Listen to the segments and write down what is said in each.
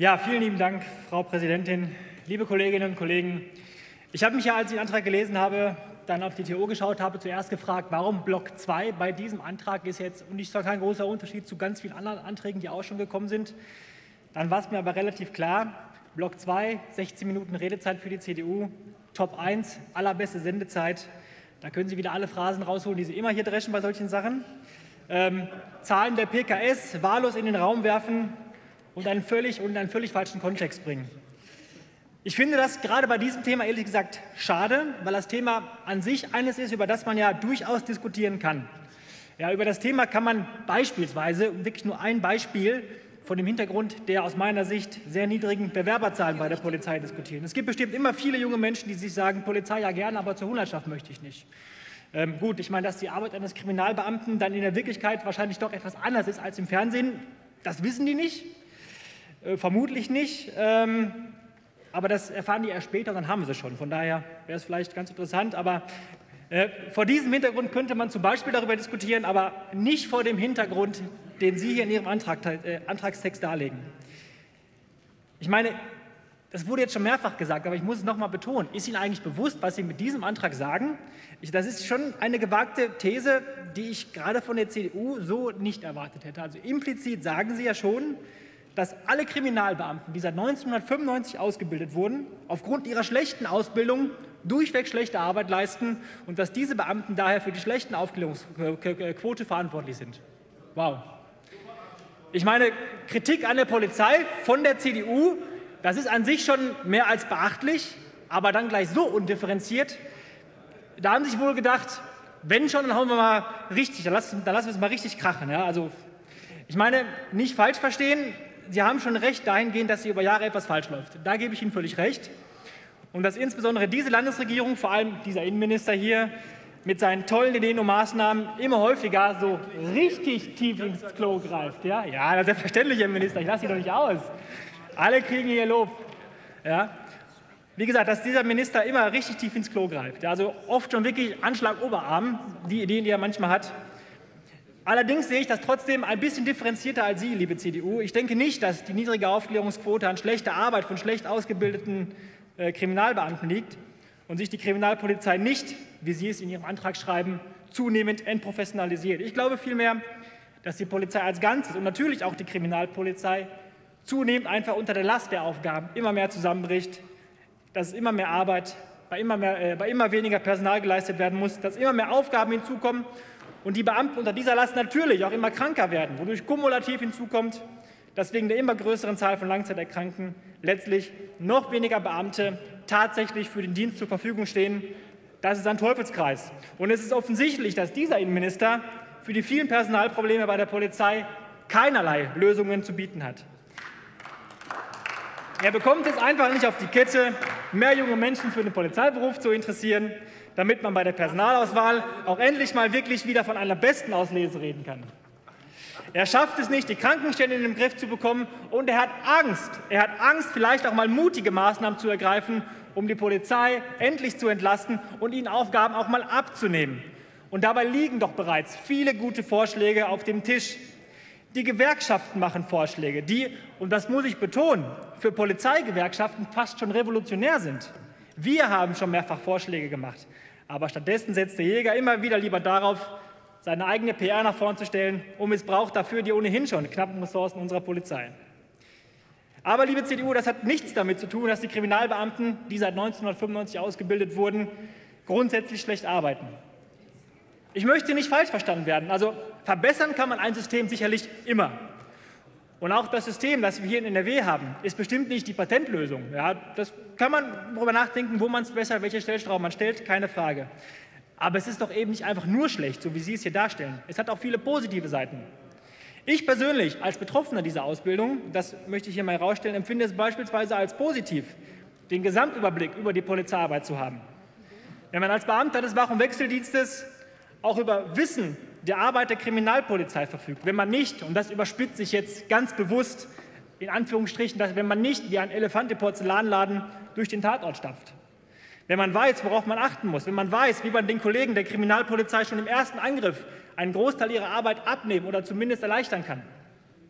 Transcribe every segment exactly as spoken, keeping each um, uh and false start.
Ja, vielen lieben Dank, Frau Präsidentin. Liebe Kolleginnen und Kollegen, ich habe mich ja, als ich den Antrag gelesen habe, dann auf die T O geschaut habe, zuerst gefragt, warum Block zwei bei diesem Antrag ist jetzt, und ich sage kein großer Unterschied zu ganz vielen anderen Anträgen, die auch schon gekommen sind. Dann war es mir aber relativ klar, Block zwei, sechzehn Minuten Redezeit für die C D U, Top eins, allerbeste Sendezeit. Da können Sie wieder alle Phrasen rausholen, die Sie immer hier dreschen bei solchen Sachen. Ähm, Zahlen der P K S wahllos in den Raum werfen und einen völlig, und einen völlig falschen Kontext bringen. Ich finde das gerade bei diesem Thema ehrlich gesagt schade, weil das Thema an sich eines ist, über das man ja durchaus diskutieren kann. Ja, über das Thema kann man beispielsweise, wirklich nur ein Beispiel, von dem Hintergrund der aus meiner Sicht sehr niedrigen Bewerberzahlen bei der Polizei diskutieren. Es gibt bestimmt immer viele junge Menschen, die sich sagen, Polizei ja gerne, aber zur Hundertschaft möchte ich nicht. Ähm, gut, ich meine, dass die Arbeit eines Kriminalbeamten dann in der Wirklichkeit wahrscheinlich doch etwas anders ist als im Fernsehen, das wissen die nicht, äh, vermutlich nicht, ähm, aber das erfahren die erst später und dann haben sie schon. Von daher wäre es vielleicht ganz interessant, aber äh, vor diesem Hintergrund könnte man zum Beispiel darüber diskutieren, aber nicht vor dem Hintergrund, den Sie hier in Ihrem Antrag, äh, Antragstext darlegen. Ich meine, das wurde jetzt schon mehrfach gesagt, aber ich muss es noch mal betonen. Ist Ihnen eigentlich bewusst, was Sie mit diesem Antrag sagen? Ich, das ist schon eine gewagte These, die ich gerade von der C D U so nicht erwartet hätte. Also implizit sagen Sie ja schon, dass alle Kriminalbeamten, die seit neunzehnhundertfünfundneunzig ausgebildet wurden, aufgrund ihrer schlechten Ausbildung durchweg schlechte Arbeit leisten und dass diese Beamten daher für die schlechten Aufklärungsquote verantwortlich sind. Wow. Ich meine, Kritik an der Polizei von der C D U, das ist an sich schon mehr als beachtlich, aber dann gleich so undifferenziert. Da haben Sie sich wohl gedacht, wenn schon, dann hauen wir mal richtig, dann lassen, dann lassen wir es mal richtig krachen. Ja? Also, ich meine, nicht falsch verstehen, Sie haben schon recht dahingehend, dass hier über Jahre etwas falsch läuft. Da gebe ich Ihnen völlig recht. Und dass insbesondere diese Landesregierung, vor allem dieser Innenminister hier, mit seinen tollen Ideen und Maßnahmen immer häufiger so richtig tief ins Klo greift. Ja, ja, das ist selbstverständlich, Herr Minister, ich lasse Sie doch nicht aus. Alle kriegen hier Lob. Ja. Wie gesagt, dass dieser Minister immer richtig tief ins Klo greift. Ja, also oft schon wirklich Anschlag Oberarm, die Ideen, die er manchmal hat. Allerdings sehe ich das trotzdem ein bisschen differenzierter als Sie, liebe C D U. Ich denke nicht, dass die niedrige Aufklärungsquote an schlechter Arbeit von schlecht ausgebildeten äh, Kriminalbeamten liegt und sich die Kriminalpolizei nicht, wie Sie es in Ihrem Antrag schreiben, zunehmend entprofessionalisiert. Ich glaube vielmehr, dass die Polizei als Ganzes und natürlich auch die Kriminalpolizei zunehmend einfach unter der Last der Aufgaben immer mehr zusammenbricht, dass es immer mehr Arbeit bei immer, mehr, äh, bei immer weniger Personal geleistet werden muss, dass immer mehr Aufgaben hinzukommen und die Beamten unter dieser Last natürlich auch immer kranker werden, wodurch kumulativ hinzukommt, dass wegen der immer größeren Zahl von Langzeiterkrankten letztlich noch weniger Beamte tatsächlich für den Dienst zur Verfügung stehen. Das ist ein Teufelskreis. Und es ist offensichtlich, dass dieser Innenminister für die vielen Personalprobleme bei der Polizei keinerlei Lösungen zu bieten hat. Er bekommt es einfach nicht auf die Kette, mehr junge Menschen für den Polizeiberuf zu interessieren, damit man bei der Personalauswahl auch endlich mal wirklich wieder von einer besten Auslese reden kann. Er schafft es nicht, die Krankenstände in den Griff zu bekommen, und er hat Angst, er hat Angst, vielleicht auch mal mutige Maßnahmen zu ergreifen, um die Polizei endlich zu entlasten und ihnen Aufgaben auch mal abzunehmen. Und dabei liegen doch bereits viele gute Vorschläge auf dem Tisch. Die Gewerkschaften machen Vorschläge, die, und das muss ich betonen, für Polizeigewerkschaften fast schon revolutionär sind. Wir haben schon mehrfach Vorschläge gemacht, aber stattdessen setzt der Jäger immer wieder lieber darauf, seine eigene P R nach vorn zu stellen und missbraucht dafür die ohnehin schon knappen Ressourcen unserer Polizei. Aber, liebe C D U, das hat nichts damit zu tun, dass die Kriminalbeamten, die seit neunzehnhundertfünfundneunzig ausgebildet wurden, grundsätzlich schlecht arbeiten. Ich möchte nicht falsch verstanden werden. Also verbessern kann man ein System sicherlich immer. Und auch das System, das wir hier in N R W haben, ist bestimmt nicht die Patentlösung. Ja, das kann man darüber nachdenken, wo man es besser, welche Stellschrauben man stellt, keine Frage. Aber es ist doch eben nicht einfach nur schlecht, so wie Sie es hier darstellen. Es hat auch viele positive Seiten. Ich persönlich als Betroffener dieser Ausbildung, das möchte ich hier mal herausstellen, empfinde es beispielsweise als positiv, den Gesamtüberblick über die Polizeiarbeit zu haben. Wenn man als Beamter des Wach- und Wechseldienstes auch über Wissen der Arbeit der Kriminalpolizei verfügt, wenn man nicht, und das überspitze ich jetzt ganz bewusst in Anführungsstrichen, dass wenn man nicht wie ein Elefant im Porzellanladen durch den Tatort stapft, wenn man weiß, worauf man achten muss, wenn man weiß, wie man den Kollegen der Kriminalpolizei schon im ersten Angriff einen Großteil ihrer Arbeit abnehmen oder zumindest erleichtern kann.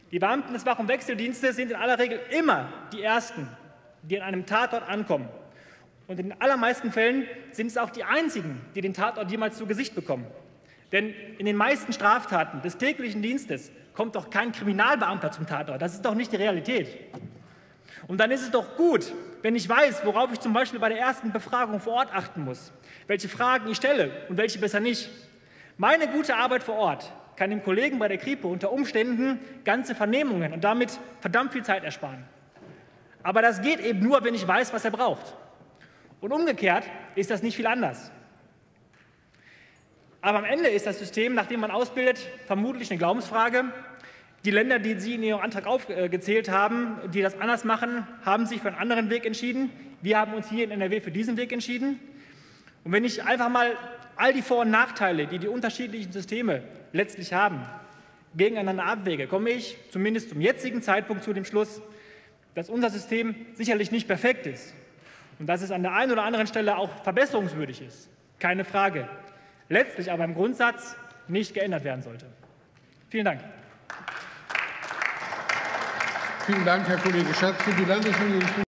Die Beamten des Wach- und Wechseldienstes sind in aller Regel immer die Ersten, die an einem Tatort ankommen. Und in den allermeisten Fällen sind es auch die Einzigen, die den Tatort jemals zu Gesicht bekommen. Denn in den meisten Straftaten des täglichen Dienstes kommt doch kein Kriminalbeamter zum Tatort. Das ist doch nicht die Realität. Und dann ist es doch gut, wenn ich weiß, worauf ich zum Beispiel bei der ersten Befragung vor Ort achten muss, welche Fragen ich stelle und welche besser nicht. Meine gute Arbeit vor Ort kann dem Kollegen bei der Kripo unter Umständen ganze Vernehmungen und damit verdammt viel Zeit ersparen. Aber das geht eben nur, wenn ich weiß, was er braucht. Und umgekehrt ist das nicht viel anders. Aber am Ende ist das System, nach dem man ausbildet, vermutlich eine Glaubensfrage. Die Länder, die Sie in Ihrem Antrag aufgezählt haben, die das anders machen, haben sich für einen anderen Weg entschieden. Wir haben uns hier in N R W für diesen Weg entschieden. Und wenn ich einfach mal all die Vor- und Nachteile, die die unterschiedlichen Systeme letztlich haben, gegeneinander abwäge, komme ich zumindest zum jetzigen Zeitpunkt zu dem Schluss, dass unser System sicherlich nicht perfekt ist und dass es an der einen oder anderen Stelle auch verbesserungswürdig ist. Keine Frage. Letztlich aber im Grundsatz nicht geändert werden sollte. Vielen Dank. Vielen Dank, Herr Kollege Schatz. Für die Landesregierung